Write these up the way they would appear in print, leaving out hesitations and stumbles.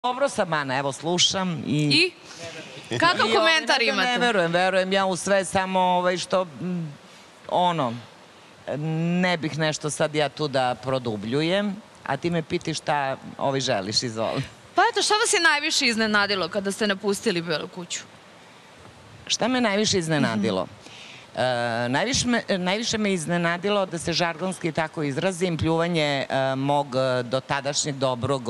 Dobro sam, Ana, evo slušam i... I? Kakav komentar imate? Ne verujem ja u sve, samo što, ne bih nešto sad ja tu da produbljujem, a ti me piti šta želiš, izvoli. Pa eto, šta vas je najviše iznenadilo kada ste napustili Belu kuću? Šta me najviše iznenadilo? Najviše me iznenadilo, da se žargonski tako izrazim, pljuvanje mog dotadašnjeg dobrog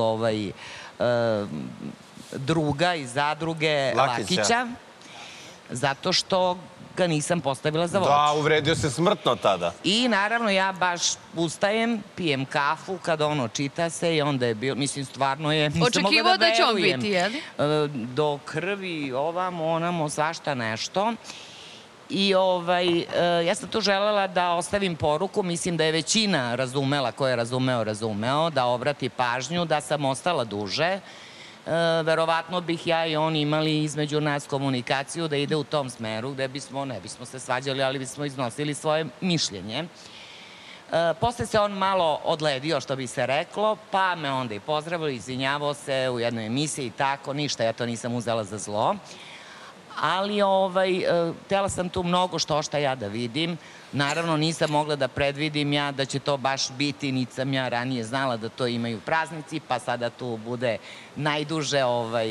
druga iz zadruge Lakića, zato što ga nisam postavila za vođu. Da, uvredio se smrtno tada. I naravno ja baš ustajem, pijem kafu, kada čita se i onda je bilo, mislim stvarno je, nisam mogla da verujem. Očekivao da će on biti, jeli? Do krvi, ovamo, onamo, svašta nešto. I ja sam tu želela da ostavim poruku, mislim da je većina razumela, ko je razumeo, da obrati pažnju, da sam ostala duže. Verovatno bih ja i on imali između nas komunikaciju da ide u tom smeru, gde bismo, ne bismo se svađali, ali bismo iznosili svoje mišljenje. Posle se on malo odledio, što bi se reklo, pa me onda i pozdravio, izvinjavao se u jednoj emisiji i tako, ništa, ja to nisam uzela za zlo. Ali htjela sam tu mnogo što ja da vidim. Naravno, nisam mogla da predvidim ja da će to baš biti, niti sam ja ranije znala da to imaju praznici, pa sada tu bude najduže,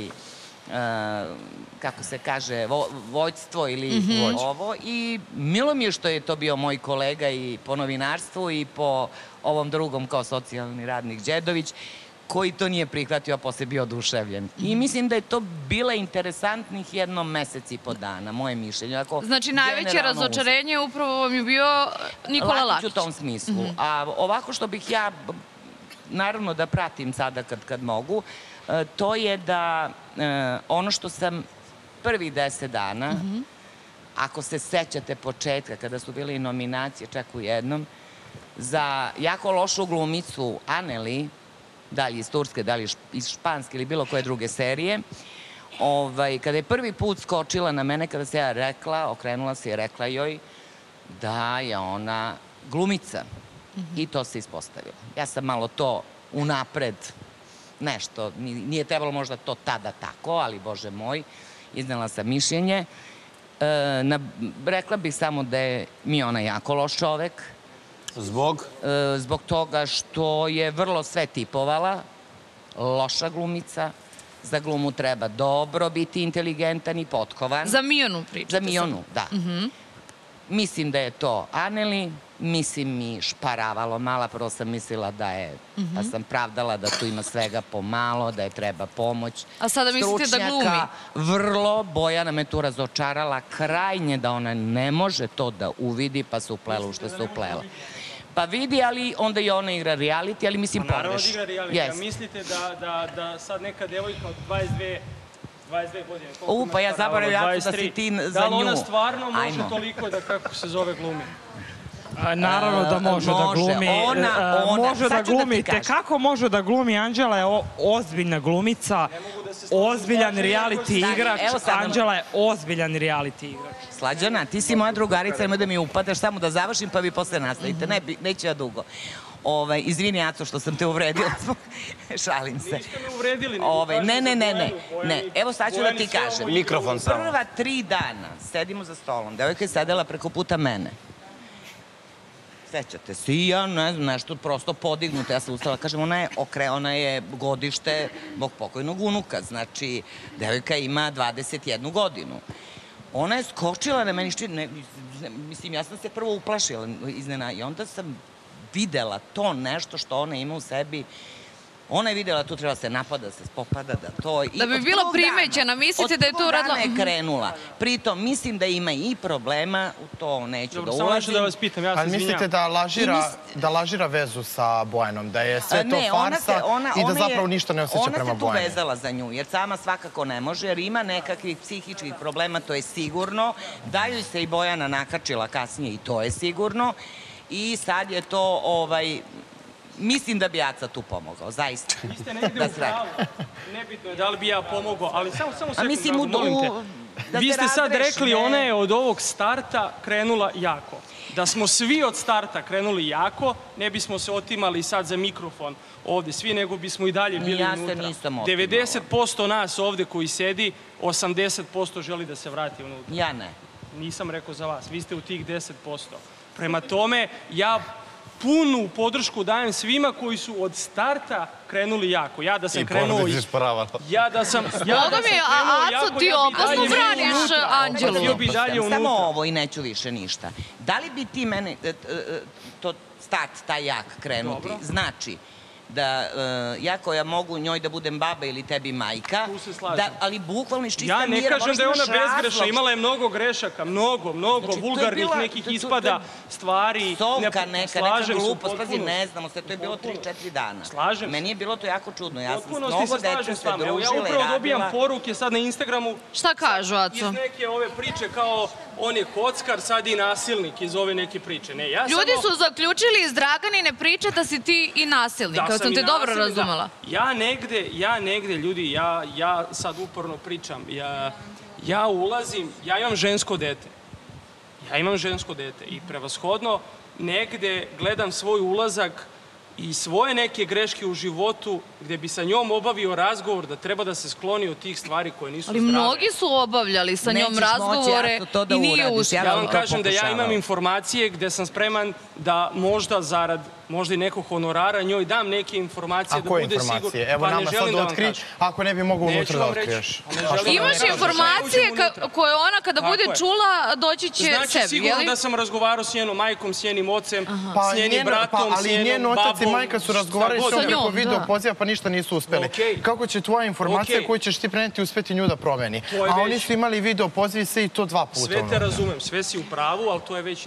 kako se kaže, vođstvo ili ovo. I milo mi je što je to bio moj kolega i po novinarstvu i po ovom drugom kao socijalni radnik Đedović, koji to nije prihvatio, a posle bio oduševljen. I mislim da je to bila interesantnih jedno mesec i po dana, moje mišljenje. Znači, najveće razočarenje upravo vam je bio Nikola Lakić. Lakić u tom smislu. A ovako što bih ja, naravno da pratim sada kad mogu, to je da ono što sam prvih 10 dana, ako se sećate početka, kada su bile i nominacije, čak u jednom, za jako lošu glumicu Aneli, da li iz Turske, da li iz Španske ili bilo koje druge serije, kada je prvi put skočila na mene, kada se ja rekla, okrenula se i rekla joj da je ona glumica. I to se ispostavilo. Ja sam malo to unapred nešto, nije trebalo možda to tada tako, ali Bože moj, iznela sam mišljenje. Rekla bih samo da je mi ona jako loš čovek. Zbog? Zbog toga što je vrlo sve tipovala, loša glumica, za glumu treba dobro biti inteligentan i potkovan. Za Mionu pričate. Za Mionu, da. Mislim da je to Aneli, mislim mi šparavalo mala, prvo sam mislila da je, pa sam pravdala da tu ima svega pomalo, da je treba pomoć. A sada mislite da glumi? Stručnjaka, vrlo, Bojana me tu razočarala krajnje da ona ne može to da uvidi, pa se uplela u što se uplela. Pa vidi, ali onda i ona igra reality, ali mislim pogreš. Naravno da igra reality, a mislite da sad neka devojka od 22 godine, pa ja zaboravim jako da si ti za nju. Da li ona stvarno može toliko da, kako se zove, glumi? Naravno da može da glumi. Može da glumi. Kako može da glumi? Anđela je ozbiljna glumica, ozbiljan reality igrač. Anđela je ozbiljan reality igrač. Slađana, ti si moja drugarica, nemoj da mi upadaš, samo da završim pa vi posle nastavite. Neću ja dugo. Izvini, Aco, što sam te uvredila. Šalim se. Niste me uvredili. Ne. Evo sad ću da ti kažem. Mikrofon samo. Prva 3 dana sedimo za stolom. Devojka je sedela preko puta mene. Sećate se, i ja ne znam, nešto prosto podignuto. Ja sam ustala, kažem, ona je godište mog pokojnog unuka. Znači, devojka ima 21 godinu. Ona je skočila na meni, mislim, ja sam se prvo uplašila iznena i onda sam videla to nešto što ona ima u sebi. Ona je videla, tu treba se napada, da se spopada, da to... Da bi bila primećena, mislite da je to uradila? Od prvog dana je krenula. Pritom, mislim da ima i problema, u to neću da ulazim. Dobro, samo nešto da vas pitam, ja se izvinjam. Ali mislite da lažira vezu sa Bojanom, da je sve to farsa i da zapravo ništa ne osjeća prema Bojanu? Ona se tu vezala za nju, jer sama svakako ne može, jer ima nekakvih psihičkih problema, to je sigurno. Da joj se i Bojana nakačila kasnije, i to je sigurno. I sad je to... Mislim da bi Aca tu pomogao, zaista. Vi ste negde u pravu. Nebitno je da li bi ja pomogao, ali samo sekundu, molim te. Vi ste sad rekli, ona je od ovog starta krenula jako. Da smo svi od starta krenuli jako, ne bismo se otimali sad za mikrofon ovde svi, nego bismo i dalje bili unutra. Ja se nisam otimala. 90% nas ovde koji sedi, 80% želi da se vrati unutra. Ja ne. Nisam rekao za vas, vi ste u tih 10%. Prema tome, ja punu podršku dajem svima koji su od starta krenuli jako. Ja da sam krenuo... I poravala. Ja da sam krenuo jako... Aco, ti opasno braniš Anđelu. Samo ovo i neću više ništa. Da li bi ti mene, to start, taj jak krenuti, znači da ja koja mogu njoj da budem baba ili tebi majka, ali bukvalno iz čista mira... Ja ne kažem da je ona bezgrešna, imala je mnogo grešaka, mnogo vulgarnih nekih ispada, stvari... Sovka neka glupost, pazi, ne znamo sve, to je bilo 3-4 dana. Slažem se. Meni je bilo to jako čudno, ja sam s mnogo mnogo dece dece se družila i radila. Ja upravo dobijam poruke sad na Instagramu... Šta kažu, Aco? Iz neke ove priče kao on je kockar, sad i nasilnik iz ove neke priče. Ljudi su zaključili iz Draganine priče da si ti i nasilnik, kao sam te dobro razumela. Ja negde, ljudi, ja sad uporno pričam, ja ulazim, ja imam žensko dete i prevashodno negde gledam svoj ulazak i svoje neke greške u životu gde bi sa njom obavio razgovor da treba da se skloni od tih stvari koje nisu zdrave. Ali mnogi su obavljali sa njom razgovore i nije uspio. Ja vam kažem da ja imam informacije gde sam spreman da možda zarad možda i nekog honorara njoj dam neke informacije da bude sigurno. A koje informacije? Evo nama sad otkri, ako ne bi mogu unutra da otkriješ. Imaš informacije koje ona kada bude čula doći će sebi, znači sigurno da sam razgovarao s njenom majkom, s njenim ocem, s njenim bratom, s njenom babom. Ali njen otac i majka su razgovarali s njom preko video poziva pa ništa nisu uspeli. Kako će tvoja informacija koju ćeš ti preneti uspeti nju da promeni? A oni su imali video poziv sve i to 2 puta. Sve te razumem, sve si u pravu, ali to je već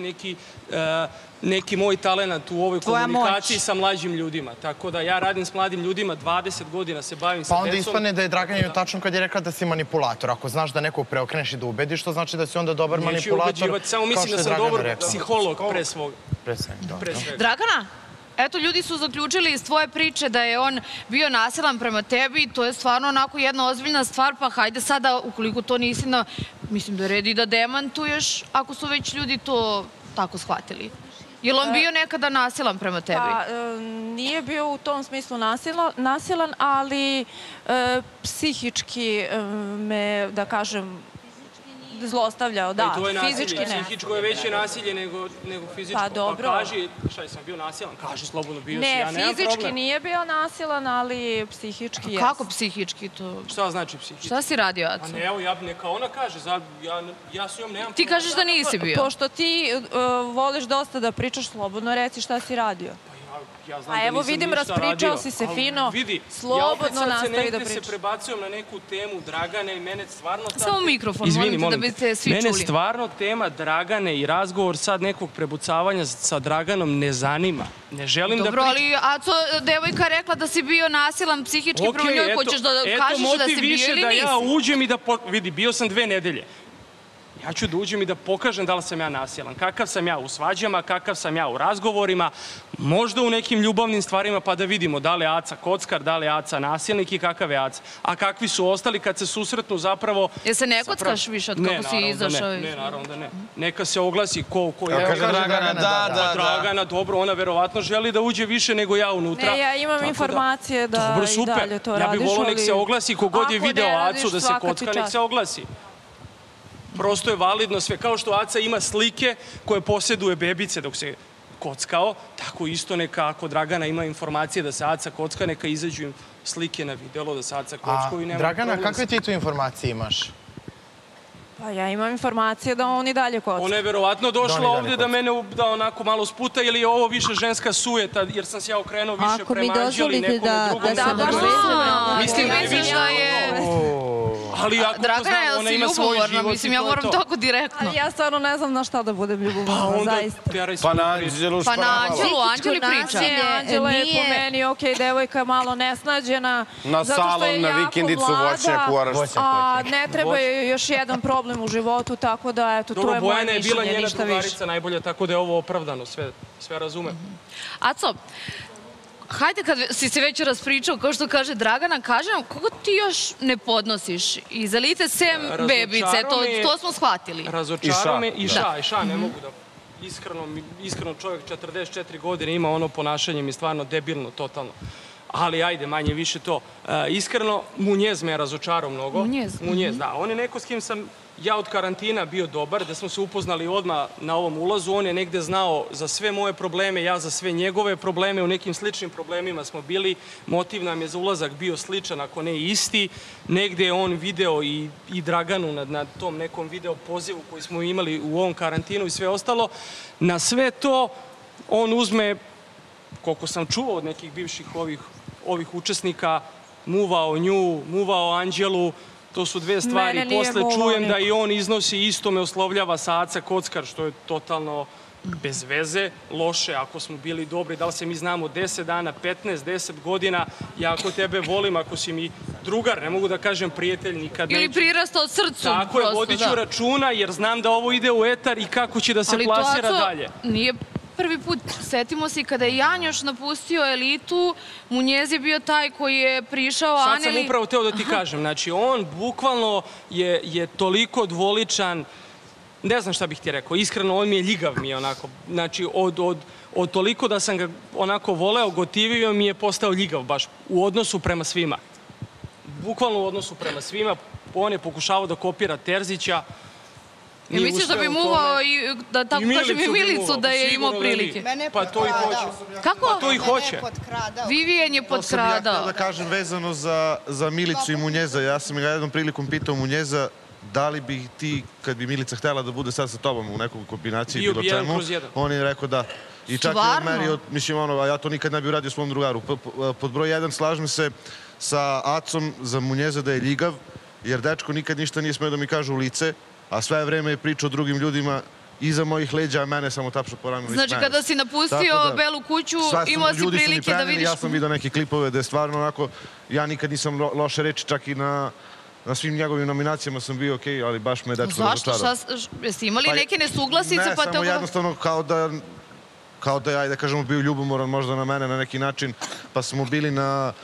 neki moj talent u ovoj komunikaciji sa mlađim ljudima. Tako da ja radim s mladim ljudima, 20 godina se bavim sa decom. Pa onda ispane da je Draganinu tačno kad je rekla da si manipulator. Ako znaš da nekog preokreneš i da ubediš, to znači da si onda dobar manipulator. Neću ubeđivati, samo mislim da sam dobar psiholog pre svega. Dragana, eto, ljudi su zaključili iz tvoje priče da je on bio nasilan prema tebi. To je stvarno onako jedna ozbiljna stvar, pa hajde sada, ukoliko to nisi mislim da je red i da demantuješ, ako su već ljudi to tako shvatili. Je li on bio nekada nasilan prema tebi? Pa, nije bio u tom smislu nasilan, ali psihički me, da kažem, zlostavljao, da, fizički ne. Psihičko je veće nasilje nego fizičko. Pa dobro. Pa kaži, šta je sam bio nasilan? Kaži slobodno, bio si, ja nemam problem. Ne, fizički nije bio nasilan, ali psihički jes. Kako psihički to? Šta znači psihički? Šta si radio, Aco? Pa ne, evo, neka ona kaže, ja s njom nemam problem. Ti kažeš da nisi bio. Pošto ti voliš dosta da pričaš slobodno, reci šta si radio. A evo vidim, raspričao si se fino, slobodno nastavi da pričaš. Se prebacujem na neku temu Dragane i mene stvarno... Samo mikrofon, molim te da biste svi čuli. Mene stvarno tema Dragane i razgovor sad nekog prebucavanja sa Draganom ne zanima. Ne želim da pričam... Dobro, ali Aco, devojka rekla da si bio nasilan psihički prema njoj, hoćeš da kažeš da si bio ili nisi? Eto, motiv više da ja uđem i da... Vidi, bio sam 2 nedelje. Ja ću da uđem i da pokažem da li sam ja nasilan. Kakav sam ja u svađama, kakav sam ja u razgovorima, možda u nekim ljubavnim stvarima, pa da vidimo da li je Aca kockar, da li je Aca nasilnik i kakav je Aca. A kakvi su ostali kad se susretnu zapravo... Jel se ne kockaš više od kako si izašao? Ne, naravno da ne. Neka se oglasi ko je... Kaže Dragana, da. Dragana, dobro, ona verovatno želi da uđe više nego ja unutra. Ne, ja imam informacije da i dalje to radiš, ali... Ja bih volao nek se oglasi, kogod je video Acu da se kocka, nek se oglasi. Prosto je validno sve. Kao što Aca ima slike koje posjeduje bebice dok se kockao, tako isto neka ako Dragana ima informacije da se Aca kocka, neka izađu im slike na videlo da se Aca kockao i nema problem. Dragana, kakve ti tu informacije imaš? Pa ja imam informacije da on i dalje kocka. Ona je verovatno došla ovde da mene da onako malo sputa ili je ovo više ženska sujeta jer sam se ja okrenuo više prema Anđeli nekome drugom. Mislim da je... Dragana, je li si ljubomorna? Mislim, ja moram tako direktno. Ja stvarno ne znam na šta da budem ljubomorna, zaista. Pa na Anđelu Pa na Anđelu, Anđeli priča. Anđela je po meni, okej, devojka je malo nesnađena. Na salon, na vikendicu, voćnjak, u Orašcu. A ne treba je još jedan problem u životu, tako da, eto, to je moje mišljenje, ništa više. Bojana je bila njena drugarica najbolja, tako da je ovo opravdano, sve razumem. Aco, hajde kad si se već raspričao, kao što kaže Dragana, kaži nam, koga ti još ne podnosiš? Iza lice sem bebice, to smo shvatili. Razočarao me i ša, ne mogu da... iskreno čovjek 44 godine ima ono ponašanje mi je stvarno debilno, totalno. Ali ajde, manje više to. Iskreno, Munjez me razočarao mnogo. Munjez, da. On je neko s kim sam ja od karantina bio dobar, da smo se upoznali odmah na ovom ulazu. On je negde znao za sve moje probleme, ja za sve njegove probleme. U nekim sličnim problemima smo bili. Motiv nam je za ulazak bio sličan, ako ne isti. Negde je on video i Draganu na tom nekom video pozivu koji smo imali u ovom karantinu i sve ostalo. Na sve to on uzme, koliko sam čuo od nekih bivših ovih učesnika, muvao nju, muvao Anđelu. To su dve stvari. Posle čujem da i on iznosi, isto me oslovljava sa Aca Kockar, što je totalno bez veze, loše. Ako smo bili dobri, da li se mi znamo 10 dana, 15, 10 godina, ja ako tebe volim, ako si mi drugar, ne mogu da kažem prijatelj nikad neću. Ili prirastao srcu. Tako je, vodit ću računa jer znam da ovo ide u etar i kako će da se plasira dalje. Ali to nije prvi put. Setimo se kada je Janjoš napustio Elitu, Munjez je bio taj koji je prišao Aneli. Sad sam upravo teo da ti kažem. Znači, on bukvalno je toliko dvoličan, ne znam šta bih ti rekao, iskreno, on mi je ljigav mi je onako. Znači, od toliko da sam ga onako voleo, gotivio mi je postao ljigav baš u odnosu prema svima. Bukvalno u odnosu prema svima. On je pokušavao da kopira Terzića. I misliš da bi muvao i, da tako kažem, i Milicu da je imao prilike? Pa to i hoće. Kako? Pa to i hoće. Vivijen je potkradao. To sam ja htio da kažem vezano za Milicu i Munjeza. Ja sam ga jednom prilikom pitao Munjeza da li bi ti, kad bi Milica htjela da bude sad sa tobom u nekoj kombinaciji bilo čemu, on je rekao da. I čak je merio, mislim ono, a ja to nikad ne bi uradio svom drugaru. Pod broj 1 slažem se sa Acom za Munjeza da je ljigav, jer dečko nikad ništa nije smeo da mi kaže u lice, a sve vreme je pričao o drugim ljudima iza mojih leđa, a mene samo tapšao po ramenu. Znači, kada si napustio Belu kuću, imao si prilike da vidiš... Ja sam vidio neke klipove da je stvarno onako, ja nikad nisam loše reči, čak i na svim njegovim nominacijama sam bio okej, ali baš me dečko razočarao. Zašto? Jesi imali neke nesuglasice? Ne, samo jednostavno kao da je, ajde kažemo, bio ljubomoran možda na mene na neki način, pa smo bili na...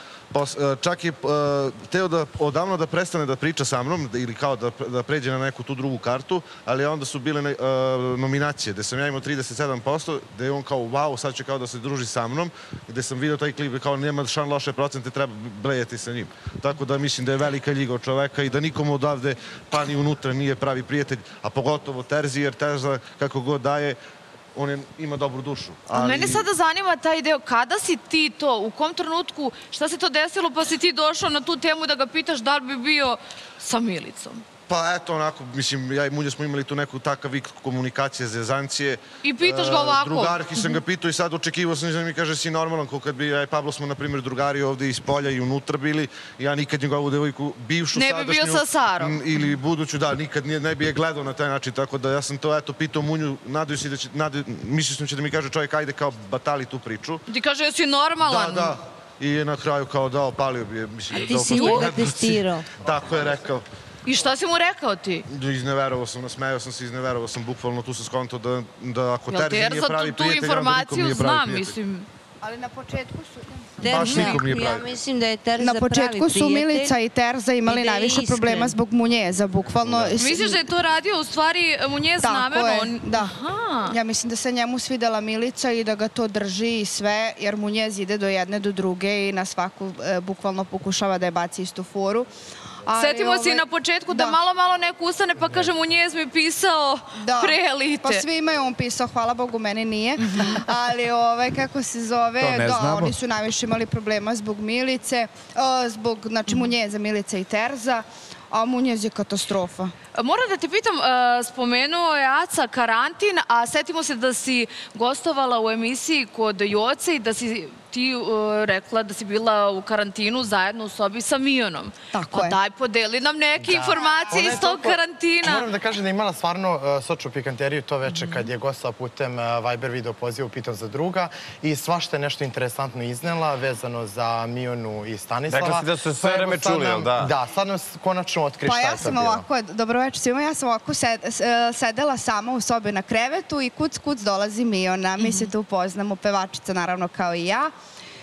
Čak je teo odavno da prestane da priča sa mnom ili kao da pređe na neku tu drugu kartu, ali onda su bile nominacije gde sam ja imao 37%, gde je on kao wow, sad će kao da se druži sa mnom, gde sam vidio taj klip kao nema loše procente, treba blejati sa njim. Tako da mislim da je velika ljiga od čoveka i da nikom odavde pa ni unutra nije pravi prijatelj, a pogotovo Terzi, jer Terza kako god daje, on ima dobru dušu. Mene sada zanima taj deo, kada si ti to, u kom trenutku, šta se to desilo pa si ti došao na tu temu da ga pitaš da li bi bio sa Milicom? Pa eto, onako, mislim, ja i Munja smo imali tu neku takav vik komunikacije, zezancije. I pitaš ga ovako? Drugarki sam ga pitao i sad očekivao sam da mi kaže si normalan, kao kad bi ja i Pablo smo, na primjer, drugari ovde iz polja i unutra bili, ja nikad njegovu devojku, bivšu, sadašnju... Ne bi bio sa Sarom? Ili buduću, da, nikad ne bi je gledao na taj način, tako da ja sam to, eto, pitao Munju, nadaju se da će, mislio sam će da mi kaže čovjek, ajde kao batali tu priču. Ti kaže, jesi normalan? Da. I je na kraju kao da opalio bi je, mislim... A ti si uvek testirao? Tako je rekao. I šta si mu rekao ti? Izneverovao sam, nasmejao sam se, izneverovao sam, bukvalno tu sam skontao da ako Terzi nije pravi prijatelj, onda nikom nije pravi prijatelj. Ali na početku su... Baš nikom nije pravi. Ja mislim da je Terza pravi prijatelj. Na početku su Milica i Terza imali najviše problema zbog Munjeza, bukvalno... Misliš da je to radio u stvari Munjez namerno? Tako je, da. Ja mislim da se njemu svidela Milica i da ga to drži i sve, jer Munjez ide do jedne do druge i na svaku bukvalno pokušava da je baci istu foru. Setimo se i na početku da malo neko ustane pa kaže Munjez mi pisao pre Elite. Pa svima je on pisao, hvala Bogu, meni nije. Ali kako se zove, da, oni su najviše imali problema zbog Milice, zbog, znači, Munjeza, Milica i Terza, a Munjez je katastrofa. Moram da te pitam, spomenuo je Aca karantin, a setimo se da si gostovala u emisiji kod Joce i da si ti rekla da si bila u karantinu zajedno u sobi sa Mijonom. Tako je. Daj, podeli nam neke informacije iz tog karantina. Moram da kažem da je imala stvarno sočnu pikanteriju to veče kad je gostala putem Viber video poziva Pitam za druga i svašta je nešto interesantno iznela vezano za Mijonu i Stanislava. Rekla si da su sve vreme čuli, jel da? Da, sad nam konačno otkri šta je to bilo. Pa ja sam ovako, dobro večer svima, ja sam ovako sedela sama u sobi na krevetu i kuc dolazi Mijona. Mi se tu upoznamo, pevačica naravno kao i ja.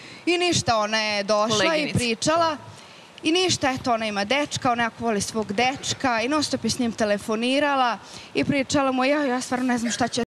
I ništa, ona je došla i pričala. I ništa, eto, ona ima dečka, ona jako voli svog dečka i non stop je s njim telefonirala i pričala mu, ja stvarno ne znam šta će